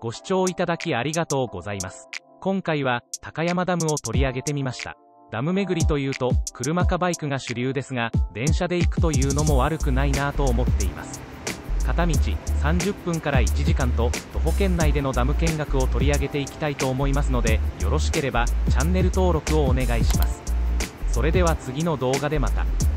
ご視聴いただきありがとうございます。今回は高山ダムを取り上げてみました。ダム巡りというと車かバイクが主流ですが、電車で行くというのも悪くないなぁと思っています。片道30分から1時間と徒歩圏内でのダム見学を取り上げていきたいと思いますので、よろしければチャンネル登録をお願いします。それでは次の動画でまた。